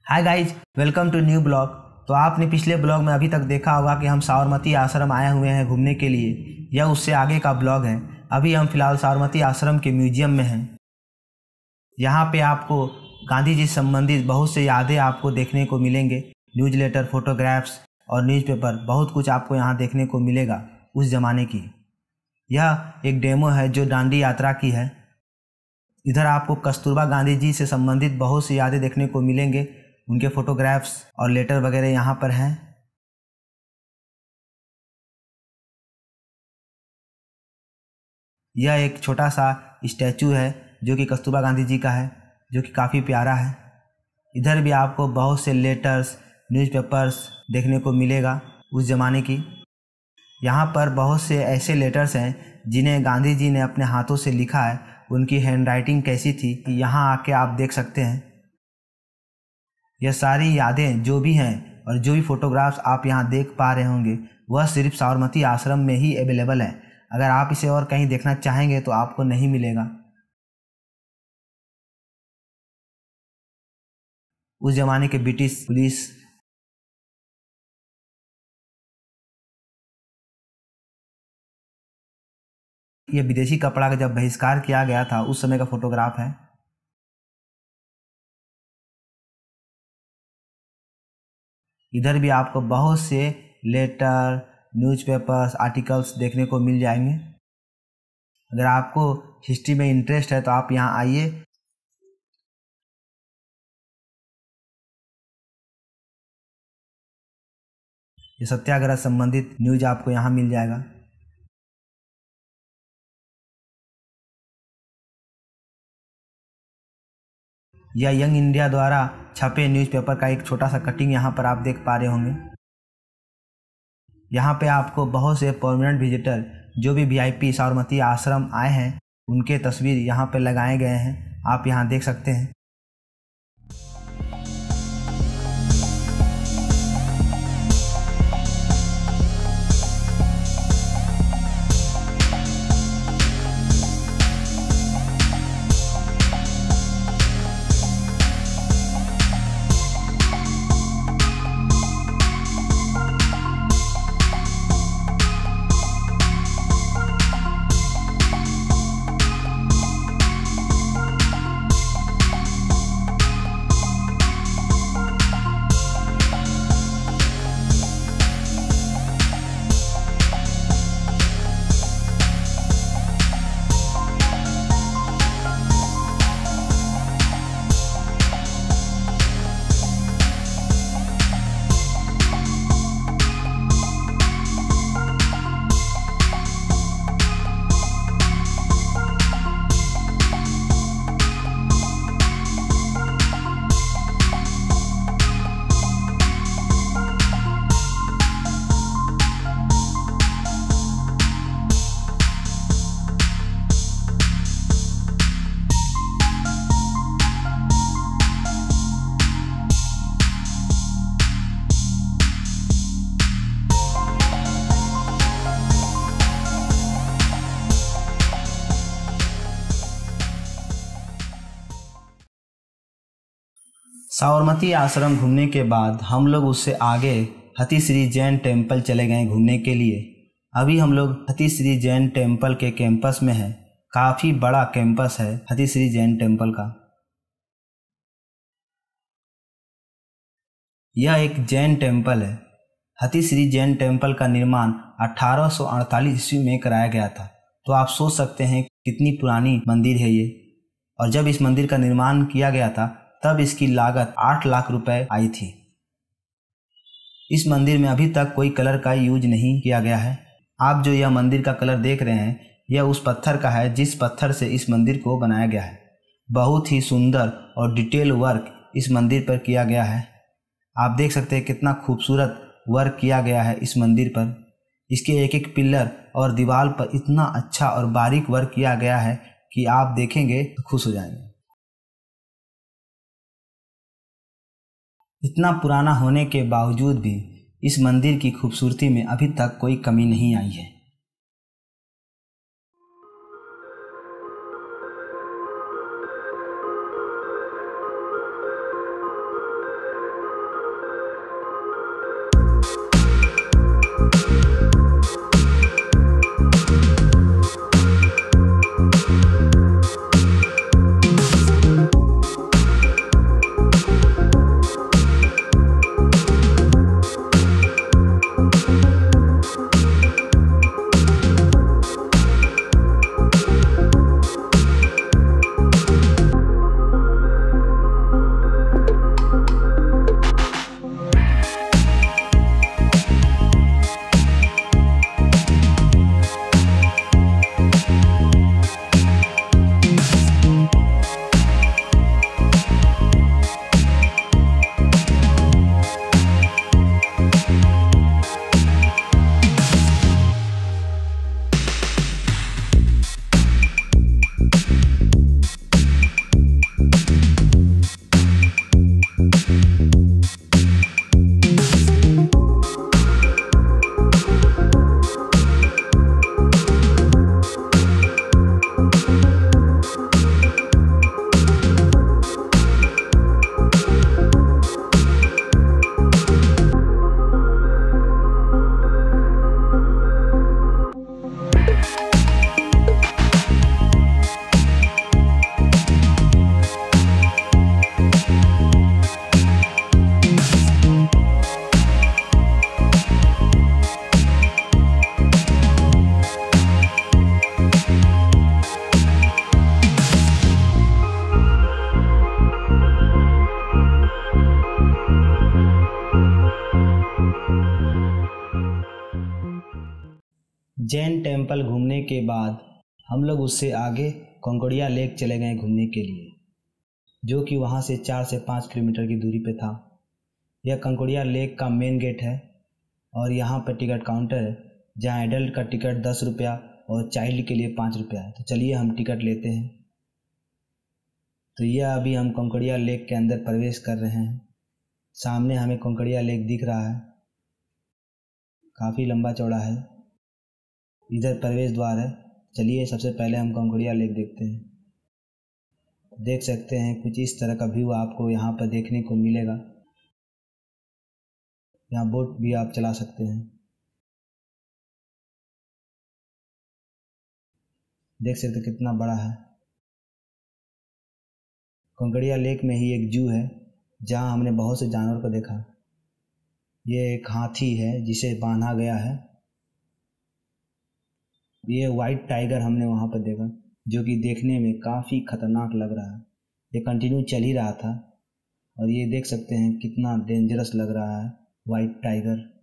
Hi guys, welcome to new blog. तो आपने पिछले ब्लॉग में अभी तक देखा होगा कि हम साबरमती आश्रम आए हुए हैं घूमने के लिए। यह उससे आगे का ब्लॉग है। अभी हम फिलहाल साबरमती आश्रम के म्यूजियम में हैं। यहाँ पे आपको गांधी जी से संबंधित बहुत से यादें आपको देखने को मिलेंगे। न्यूज़लेटर, फोटोग्राफ्स और न्यूज़पेपर, बहुत कुछ आपको यहाँ देखने को मिलेगा उस ज़माने की। यह एक डेमो है जो दांडी यात्रा की है। इधर आपको कस्तूरबा गांधी जी से संबंधित बहुत सी यादें देखने को मिलेंगे। उनके फोटोग्राफ्स और लेटर वगैरह यहाँ पर हैं। यह एक छोटा सा स्टैचू है जो कि कस्तूरबा गांधी जी का है, जो कि काफ़ी प्यारा है। इधर भी आपको बहुत से लेटर्स, न्यूज़पेपर्स देखने को मिलेगा उस ज़माने की। यहाँ पर बहुत से ऐसे लेटर्स हैं जिन्हें गांधी जी ने अपने हाथों से लिखा है। उनकी हैंडराइटिंग कैसी थी, यहाँ आके आप देख सकते हैं। यह सारी यादें जो भी हैं और जो भी फोटोग्राफ्स आप यहाँ देख पा रहे होंगे, वह सिर्फ साबरमती आश्रम में ही अवेलेबल है। अगर आप इसे और कहीं देखना चाहेंगे तो आपको नहीं मिलेगा। उस जमाने के ब्रिटिश पुलिस, यह विदेशी कपड़ा का जब बहिष्कार किया गया था उस समय का फोटोग्राफ है। इधर भी आपको बहुत से लेटर, न्यूज़पेपर्स, आर्टिकल्स देखने को मिल जाएंगे। अगर आपको हिस्ट्री में इंटरेस्ट है तो आप यहाँ आइए। ये सत्याग्रह संबंधित न्यूज़ आपको यहाँ मिल जाएगा। यह यंग इंडिया द्वारा छपे न्यूज़पेपर का एक छोटा सा कटिंग यहाँ पर आप देख पा रहे होंगे। यहाँ पे आपको बहुत से परमानेंट विजिटर, जो भी वीआईपी साबरमती आश्रम आए हैं, उनके तस्वीर यहाँ पे लगाए गए हैं। आप यहाँ देख सकते हैं। साबरमती आश्रम घूमने के बाद हम लोग उससे आगे हथीश्री जैन टेम्पल चले गए घूमने के लिए। अभी हम लोग हथीश्री जैन टेम्पल के कैंपस में हैं। काफ़ी बड़ा कैंपस है हथीश्री जैन टेम्पल का। यह एक जैन टेम्पल है। हथीश्री जैन टेम्पल का निर्माण 1848 ईस्वी में कराया गया था। तो आप सोच सकते हैं कितनी पुरानी मंदिर है ये। और जब इस मंदिर का निर्माण किया गया था तब इसकी लागत 8 लाख रुपए आई थी। इस मंदिर में अभी तक कोई कलर का यूज नहीं किया गया है। आप जो यह मंदिर का कलर देख रहे हैं, यह उस पत्थर का है जिस पत्थर से इस मंदिर को बनाया गया है। बहुत ही सुंदर और डिटेल वर्क इस मंदिर पर किया गया है। आप देख सकते हैं कितना खूबसूरत वर्क किया गया है इस मंदिर पर। इसके एक एक पिलर और दीवार पर इतना अच्छा और बारीक वर्क किया गया है कि आप देखेंगे तो खुश हो जाएंगे। इतना पुराना होने के बावजूद भी इस मंदिर की खूबसूरती में अभी तक कोई कमी नहीं आई है। जैन टेम्पल घूमने के बाद हम लोग उससे आगे कंकोड़िया लेक चले गए घूमने के लिए, जो कि वहाँ से 4 से 5 किलोमीटर की दूरी पे था। यह कंकोड़िया लेक का मेन गेट है और यहाँ पर टिकट काउंटर है, जहाँ एडल्ट का टिकट 10 रुपया और चाइल्ड के लिए 5 रुपया है। तो चलिए हम टिकट लेते हैं। तो यह अभी हम कंकोड़िया लेक के अंदर प्रवेश कर रहे हैं। सामने हमें कंकोड़िया लेक दिख रहा है, काफ़ी लंबा चौड़ा है। इधर प्रवेश द्वार है। चलिए सबसे पहले हम कंकोड़िया लेक देखते हैं। देख सकते हैं कुछ इस तरह का व्यू आपको यहाँ पर देखने को मिलेगा। यहाँ बोट भी आप चला सकते हैं। देख सकते हैं कितना बड़ा है। कंकोड़िया लेक में ही एक जू है, जहाँ हमने बहुत से जानवर को देखा। ये एक हाथी है जिसे बांधा गया है। ये वाइट टाइगर हमने वहाँ पर देखा, जो कि देखने में काफ़ी खतरनाक लग रहा है। ये कंटिन्यू चल ही रहा था और ये देख सकते हैं कितना डेंजरस लग रहा है वाइट टाइगर।